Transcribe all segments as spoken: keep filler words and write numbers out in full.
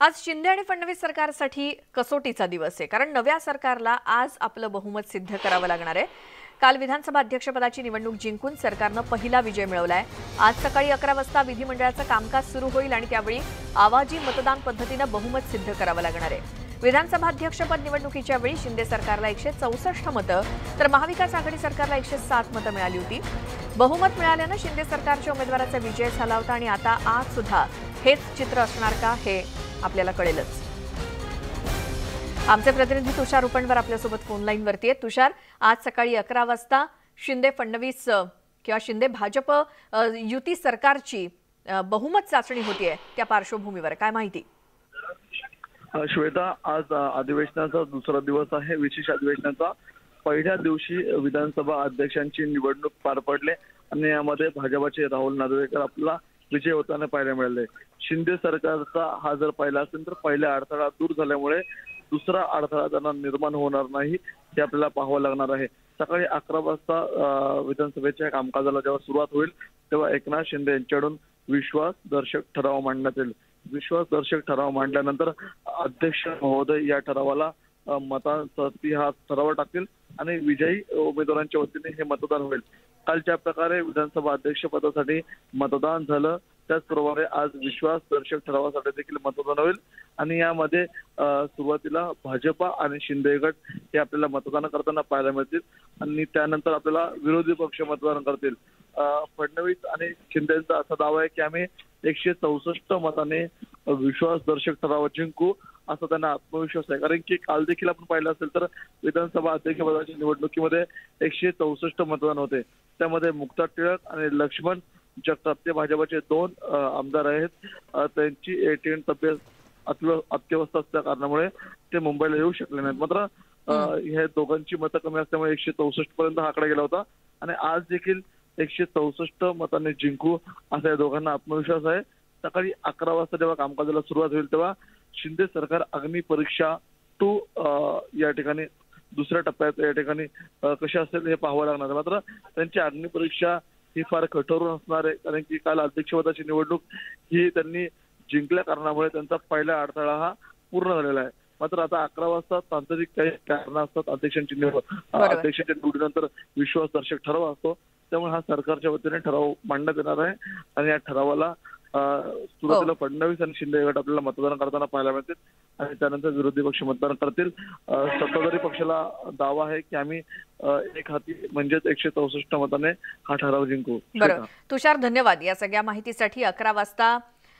आज शिंदे आणि फडणवीस सरकारसाठी कसोटीचा दिवस आहे, कारण नव्या सरकारला आज आपलं बहुमत सिद्ध करावं लागणार आहे। काल विधानसभा अध्यक्षपदाची निवडणूक जिंकून सरकारनं पहिला विजय मिळवलाय। आज सकाळी अकरा वाजता विधिमंडळाचं कामकाज सुरू होईल आणि त्यावेळी आवाजी मतदान पद्धतीने बहुमत सिद्ध करावं लागणार आहे। विधानसभा अध्यक्षपद निवडणुकीच्या वेळी शिंदे सरकारला एकशे चौसष्ट मतं तर महाविकास आघाडी सरकारला एकशे सात मतं मिळाली होती। बहुमत मिळाल्यानं शिंदे सरकारच्या उमेदवाराचा विजय झाला होता आणि आता आज सुद्धा हेच चित्र असणार का हे आपल्याला कळेलच। आमचे प्रतिनिधी तुषार उपणवर आपल्यासोबत फोन लाईन वरती आहेत। तुषार, आज सकाळी अकरा वाजता शिंदे फडणवीस किंवा शिंदे भाजप युती सरकारची बहुमत चाचणी होतीये, त्या पार्श्वभूमीवर काय माहिती? श्वेता, आज अधिवेशनाचा दुसरा दिवस आहे। विशेष अधिवेशनाचा पहिल्या दिवशी विधानसभा अध्यक्षांची निवडणूक पार पडली आणि यामध्ये भाजपचे राहुल नार्वेकर आपला विजय होताना पाहायला मिळाले। शिंदे सरकारचा हा जर पहिला असेल तर पहिला अडथळा दूर झाल्यामुळे दुसरा अडथळा त्यांना निर्माण होणार नाही हे आपल्याला पाहावं लागणार आहे। सकाळी अकरा वाजता विधानसभेच्या कामकाजाला जेव्हा सुरुवात होईल तेव्हा एकनाथ शिंदे यांच्याकडून विश्वासदर्शक ठराव मांडण्यात येईल। विश्वासदर्शक ठराव मांडल्यानंतर अध्यक्ष महोदय या ठरावाला मतांसाठी हा ठराव टाकतील आणि विजयी उमेदवारांच्या वतीने हे मतदान होईल। काल ज्या प्रकारे विधानसभा अध्यक्ष पदासाठी मतदान झालं त्याचप्रमाणे आज विश्वासदर्शक ठरावासाठी देखील मतदान होईल आणि यामध्ये सुरुवातीला भाजपा आणि शिंदे गट हे आपल्याला मतदान करताना पाहायला मिळतील आणि त्यानंतर आपल्याला विरोधी पक्ष मतदान करतील। फडणवीस आणि शिंदेचा असा दावा आहे की आम्ही एकशे चौसष्ट मताने विश्वासदर्शक ठराव जिंकू असा त्यांना आत्मविश्वास आहे। कारण की काल देखील आपण पाहिलं असेल तर विधानसभा अध्यक्षपदाच्या निवडणुकीमध्ये एकशे चौसष्ट मतदान होते, त्यामध्ये मुक्ता टिळक आणि लक्ष्मण जगताप ते भाजपचे दोन आमदार आहेत। त्यांची एटीएन तब्येत अत्यवस्था असल्या कारणामुळे ते मुंबईला येऊ शकले नाहीत। मात्र हे दोघांची मतं कमी असल्यामुळे एकशे चौसष्ट पर्यंत हा आकडा गेला होता आणि आज देखील एकशे चौसष्ट मतांनी जिंकू असा या दोघांना आत्मविश्वास आहे। सकाळी अकरा वाजता जेव्हा कामकाजाला सुरुवात होईल तेव्हा शिंदे सरकार अग्नी परीक्षा टू या ठिकाणी दुसऱ्या टप्प्यात या ठिकाणी कशी असेल हे पाहावं लागणार आहे। मात्र त्यांची अग्नी परीक्षा ही फार कठोर असणार आहे, कारण की काल अध्यक्षपदाची निवडणूक ही त्यांनी जिंकल्या कारणामुळे त्यांचा पहिला अडथळा हा पूर्ण झालेला आहे। मात्र आता अकरा वाजता तांत्रिक काही कारणं असतात, अध्यक्षांची निवड अध्यक्षांच्या निवडीनंतर विश्वासदर्शक ठराव असतो, त्यामुळे हा सरकारच्या वतीने ठराव मांडण्यात येणार आहे आणि या ठरावाला सुरुवातीला फडणवीस आणि शिंदे गट आपल्याला मतदान करताना पाहायला मिळतील आणि त्यानंतर विरोधी पक्ष मतदान करतील। सत्ताधारी पक्षाला दावा आहे की आम्ही एक हाती म्हणजेच एकशे चौसष्ट मताने हा ठराव जिंकू। बरं तुषार, धन्यवाद या सगळ्या माहितीसाठी। अकरा वाजता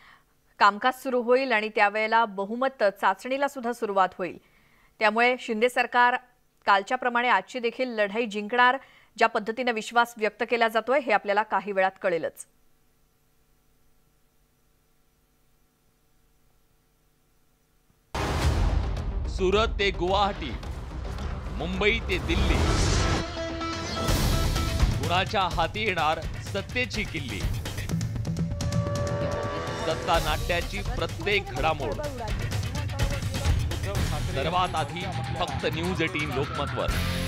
कामकाज सुरू होईल आणि त्यावेळेला बहुमत चाचणीला सुद्धा सुरुवात होईल, त्यामुळे शिंदे सरकार कालच्या प्रमाणे आजची देखील लढाई जिंकणार, ज्या पद्धतीने विश्वास व्यक्त केला जातोय हे आपल्याला काही वेळात कळेलच। सूरत ते गुवाहाटी, मुंबई ते दिल्ली, कुणाच्या हाती येणार सत्तेची किल्ली। सत्ता नाट्याची प्रत्येक घडामोड सर्वात आधी फक्त न्यूज अठरा लोकमतवर।